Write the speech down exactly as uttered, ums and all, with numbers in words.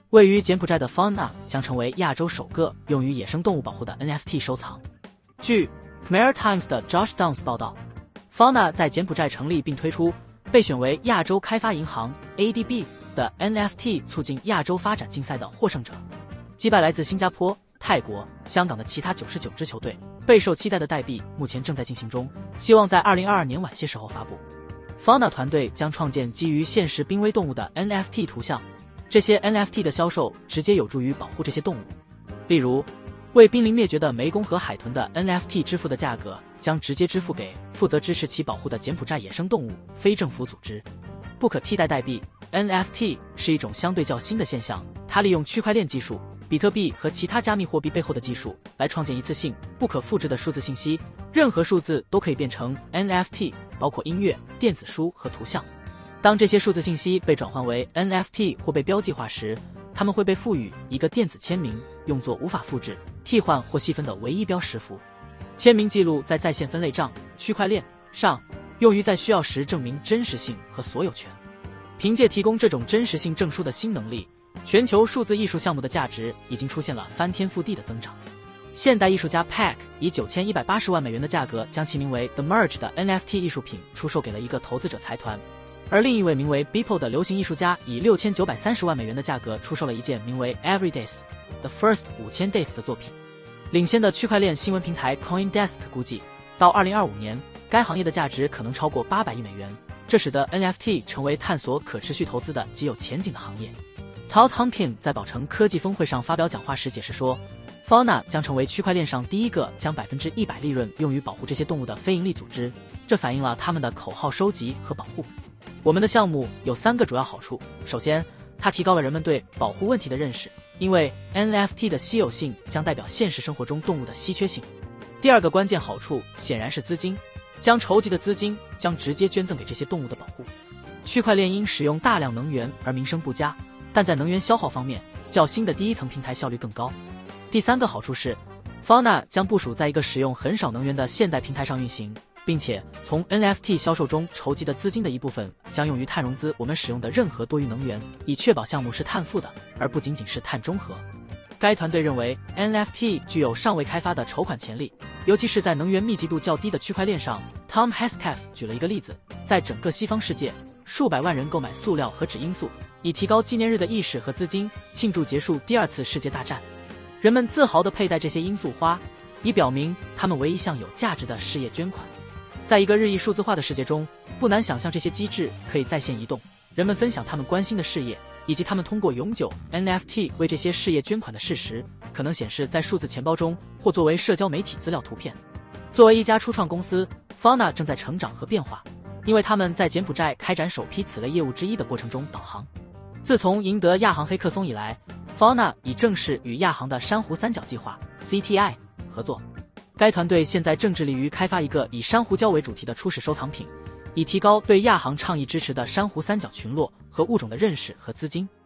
位于柬埔寨的 Fauna 将成为亚洲首个用于野生动物保护的 N F T 收藏。据 Khmer Times 的 Josh Downs 报道， Fauna 在柬埔寨成立并推出，被选为亚洲开发银行 A D B 的 N F T 促进亚洲发展竞赛的获胜者，击败来自新加坡、泰国、香港的其他九十九支球队。备受期待的代币目前正在进行中，希望在二零二二年晚些时候发布。Fauna 团队将创建基于现实濒危动物的 N F T 图像，这些 N F T 的销售直接有助于保护这些动物。例如，为濒临灭绝的湄公河海豚的 N F T 支付的价格将直接支付给负责支持其保护的柬埔寨野生动物非政府组织。不可替代代币 N F T 是一种相对较新的现象，它利用区块链技术、比特币和其他加密货币背后的技术来创建一次性、不可复制的数字信息，任何数字都可以变成 N F T， 包括音乐、电子书和图像。当这些数字信息被转换为 N F T 或被标记化时，它们会被赋予一个电子签名，用作无法复制、替换或细分的唯一标识符。签名记录在在线分类账区块链上，用于在需要时证明真实性和所有权。凭借提供这种真实性证书的新能力，全球数字艺术项目的价值已经出现了翻天覆地的增长。现代艺术家 Pack 以九千一百八十万美元的价格将其名为 The Merge 的 N F T 艺术品出售给了一个投资者财团，而另一位名为 Beeple 的流行艺术家以六千九百三十万美元的价格出售了一件名为 Everydays The First 五千 Days 的作品。领先的区块链新闻平台 CoinDesk 估计，到二零二五年，该行业的价值可能超过八百亿美元，这使得 N F T 成为探索可持续投资的极有前景的行业。Todd Hunkin 在宝城科技峰会上发表讲话时解释说， Fauna 将成为区块链上第一个将百分之一百利润用于保护这些动物的非营利组织，这反映了他们的口号收集和保护。我们的项目有三个主要好处，首先，它提高了人们对保护问题的认识，因为 N F T 的稀有性将代表现实生活中动物的稀缺性。第二个关键好处显然是资金，将筹集的资金将直接捐赠给这些动物的保护。区块链因使用大量能源而名声不佳，但在能源消耗方面，较新的第一层平台效率更高。第三个好处是 Fauna 将部署在一个使用很少能源的现代平台上运行，并且从 N F T 销售中筹集的资金的一部分将用于碳融资我们使用的任何多余能源，以确保项目是碳负的，而不仅仅是碳中和。该团队认为 N F T 具有尚未开发的筹款潜力，尤其是在能源密集度较低的区块链上。 Tom Hesketh 举了一个例子，在整个西方世界，数百万人购买塑料和纸罂粟，以提高纪念日的意识和资金，庆祝结束第二次世界大战。人们自豪地佩戴这些罂粟花，以表明他们为一项有价值的事业捐款。在一个日益数字化的世界中，不难想象这些机制可以在线移动，人们分享他们关心的事业，以及他们通过永久 N F T 为这些事业捐款的事实，可能显示在数字钱包中，或作为社交媒体资料图片。作为一家初创公司， Fauna 正在成长和变化，因为他们在柬埔寨开展首批此类业务之一的过程中导航。自从赢得亚航黑客松以来， Fauna 已正式与亚航的珊瑚三角计划 C T I 合作。该团队现在正致力于开发一个以珊瑚礁为主题的初始收藏品，以提高对亚航倡议支持的珊瑚三角群落和物种的认识和资金。